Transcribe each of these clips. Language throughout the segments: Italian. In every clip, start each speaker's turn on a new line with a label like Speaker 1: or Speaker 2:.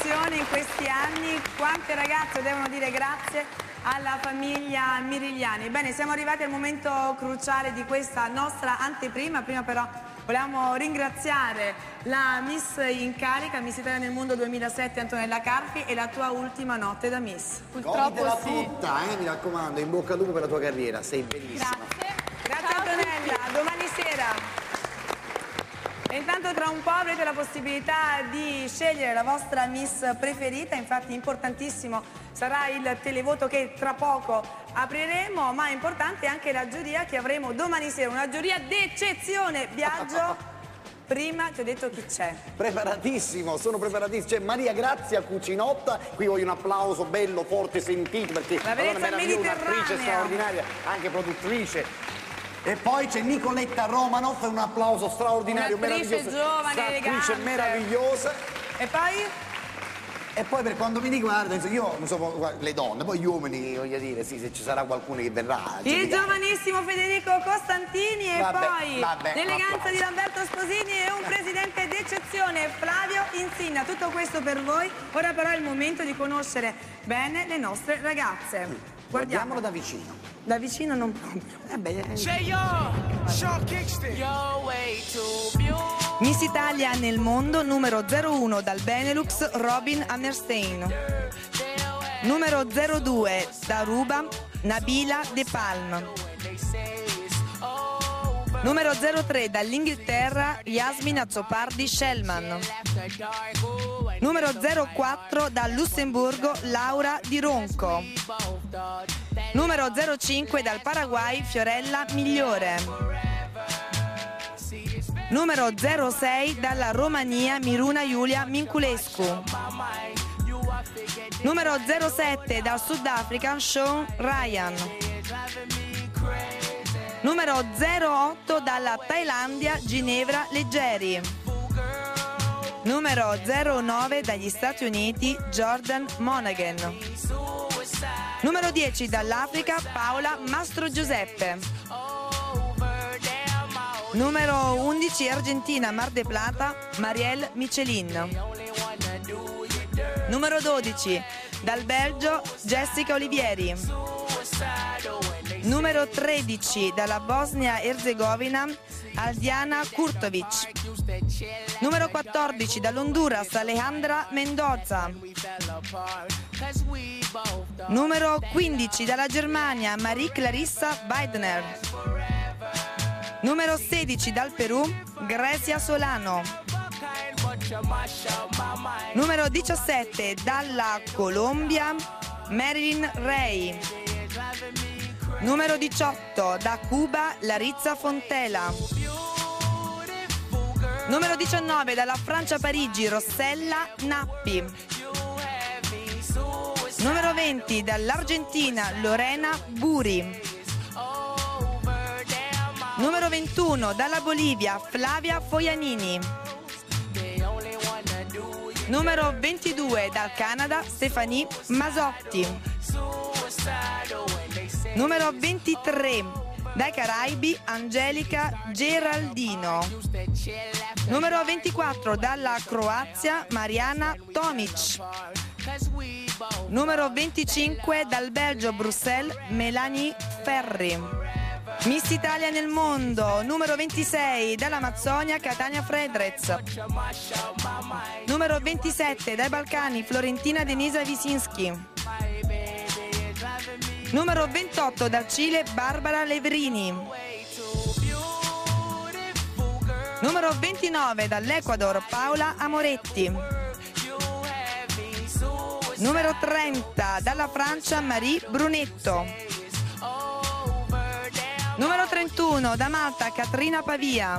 Speaker 1: emozioni in questi anni, quante ragazze devono dire grazie alla famiglia Mirigliani. Bene, siamo arrivati al momento cruciale di questa nostra anteprima. Prima però volevamo ringraziare la Miss in carica, Miss Italia nel Mondo 2007, Antonella Carpi, e la tua ultima notte da Miss.
Speaker 2: Goditela tutta, mi raccomando, in bocca al lupo per la tua carriera, sei bellissima.
Speaker 1: Grazie Antonella, a domani sera. E intanto tra un po' avrete la possibilità di scegliere la vostra Miss preferita, infatti importantissimo sarà il televoto che tra poco apriremo, ma è importante anche la giuria che avremo domani sera, una giuria d'eccezione. Biagio, prima ti ho detto chi c'è.
Speaker 2: Preparatissimo, sono preparatissimo, c'è Maria Grazia Cucinotta, qui voglio un applauso bello, forte, sentito, perché
Speaker 1: la bellezza mediterranea,
Speaker 2: un'attrice straordinaria, anche produttrice. E poi c'è Nicoletta Romanoff, un applauso straordinario,
Speaker 1: un'attrice giovane, elegante,
Speaker 2: meravigliosa.
Speaker 1: E poi?
Speaker 2: E poi per quanto mi riguarda, io non so, le donne, poi gli uomini, voglio dire, sì, se ci sarà qualcuno che verrà.
Speaker 1: Il giovanissimo Federico Costantini e poi l'eleganza di Lamberto Sposini e un presidente d'eccezione, Flavio Insinna. Tutto questo per voi. Ora però è il momento di conoscere bene le nostre ragazze.
Speaker 2: Guardiamolo da vicino.
Speaker 1: Da vicino non proprio. Miss Italia nel mondo numero 01 dal Benelux, Robin Hammerstein. Numero 02 da Aruba, Nabila De Palm. Numero 03 dall'Inghilterra, Yasmin Azzopardi Shellman. Numero 04 dal Lussemburgo, Laura Di Ronco. Numero 05 dal Paraguay, Fiorella Migliore. Numero 06 dalla Romania, Miruna Giulia Minculescu. Numero 07 dal Sudafrica, Sean Ryan. Numero 08 dalla Thailandia, Ginevra Leggeri. Numero 09 dagli Stati Uniti, Jordan Monaghan. Numero 10 dall'Africa, Paola Mastro Giuseppe. Numero 11 Argentina, Mar de Plata, Marielle Michelin. Numero 12 dal Belgio, Jessica Olivieri. Numero 13 dalla Bosnia-Erzegovina, Aldiana Kurtovic. Numero 14 dall'Honduras, Alejandra Mendoza. Numero 15 dalla Germania, Marie Clarissa Weidner. Numero 16 dal Perù, Grecia Solano. Numero 17 dalla Colombia, Marilyn Ray. Numero 18 da Cuba, Larizza Fontela. Numero 19 dalla Francia Parigi, Rossella Nappi. Numero 20 dall'Argentina, Lorena Buri. Numero 21 dalla Bolivia, Flavia Foianini. Numero 22 dal Canada, Stefanie Masotti. Numero 23 dai Caraibi, Angelica Geraldino. Numero 24 dalla Croazia, Mariana Tomic. Numero 25 dal Belgio, Bruxelles, Melanie Ferri. Miss Italia nel mondo, numero 26 dall'Amazzonia, Catania Fredrez. Numero 27 dai Balcani, Florentina Denisa Wisinski. Numero 28 dal Cile, Barbara Leverini. Numero 29 dall'Ecuador, Paola Amoretti. Numero 30 dalla Francia, Marie Brunetto. Numero 31 da Malta, Catrina Pavia.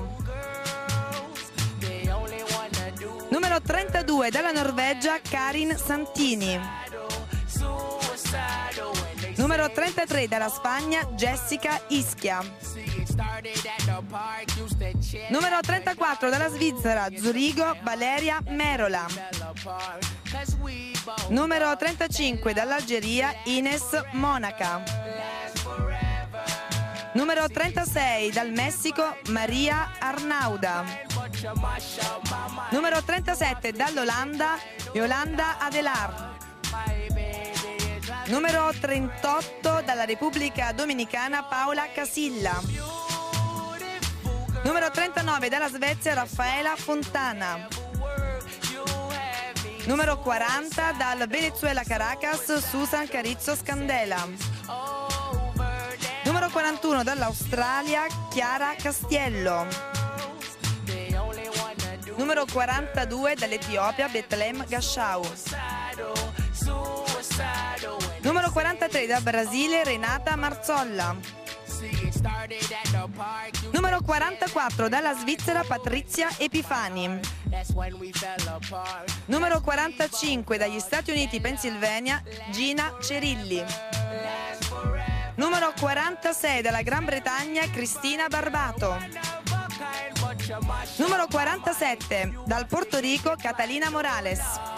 Speaker 1: Numero 32 dalla Norvegia, Karin Santini. Numero 33 dalla Spagna, Jessica Ischia. Numero 34 dalla Svizzera, Zurigo, Valeria Merola. Numero 35 dall'Algeria, Ines Monaca. Numero 36 dal Messico, Maria Arnauda. Numero 37 dall'Olanda, Yolanda Adelar. Numero 38 dalla Repubblica Dominicana, Paola Casilla. Numero 39 dalla Svezia, Raffaela Fontana. Numero 40 dal Venezuela, Caracas, Susan Carizzo Scandela. Numero 41 dall'Australia, Chiara Castiello. Numero 42 dall'Etiopia, Betlem Gashau. Numero 43 dal Brasile, Renata Marzolla. Numero 44 dalla Svizzera, Patrizia Epifani. Numero 45 dagli Stati Uniti, Pennsylvania, Gina Cerilli. Numero 46 dalla Gran Bretagna, Cristina Barbato. Numero 47 dal Porto Rico, Catalina Morales.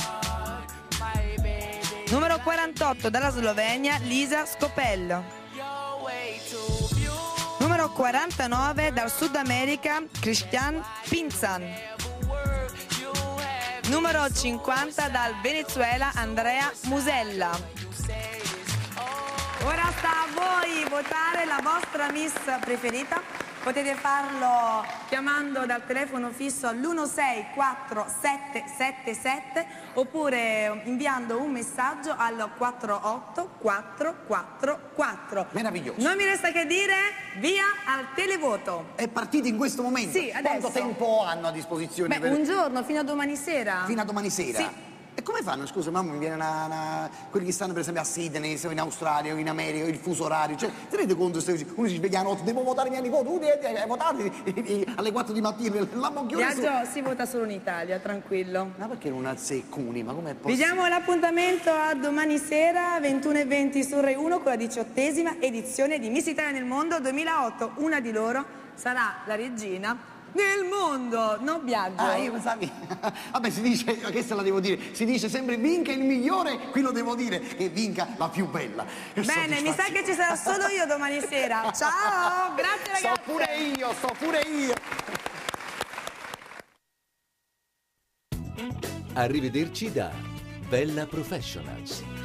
Speaker 1: Numero 48 dalla Slovenia, Lisa Scopel. Numero 49 dal Sud America, Christian Pinzan. Numero 50 dal Venezuela, Andrea Musella. Ora sta a voi votare la vostra Miss preferita. Potete farlo chiamando dal telefono fisso all'16477 oppure inviando un messaggio al 48444.
Speaker 2: Meraviglioso.
Speaker 1: Non mi resta che dire via al televoto.
Speaker 2: È partito in questo momento?
Speaker 1: Sì, adesso.
Speaker 2: Quanto tempo hanno a disposizione?
Speaker 1: Beh, un giorno, fino a domani sera.
Speaker 2: Fino a domani sera?
Speaker 1: Sì.
Speaker 2: E come fanno? Scusa, mamma, mi viene quelli che stanno per esempio a Sydney, in Australia o in America, il fuso orario, cioè, tenete conto, uno si sveglia a notte, devo votare mia nipote, hai votato alle 4 di mattina, la moglione...
Speaker 1: Viaggio si vota solo in Italia, tranquillo.
Speaker 2: Ma perché non azzeccuni? Ma com'è possibile?
Speaker 1: Vi diamo l'appuntamento a domani sera, 21:20 su Rai 1, con la 18ª edizione di Miss Italia nel Mondo 2008. Una di loro sarà la regina nel mondo, non Biagio.
Speaker 2: Ah, io pensavi... Vabbè, si dice, questa la devo dire, si dice sempre vinca il migliore, qui lo devo dire, che vinca la più bella.
Speaker 1: Bene, mi sa che ci sarò solo io domani sera. Ciao, grazie ragazzi.
Speaker 2: Sto pure io.
Speaker 3: Arrivederci da Bella Professionals.